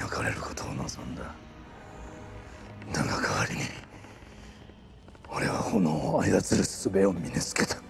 焼かれることを望んだ。だが代わりに俺は炎を操る術を身につけた。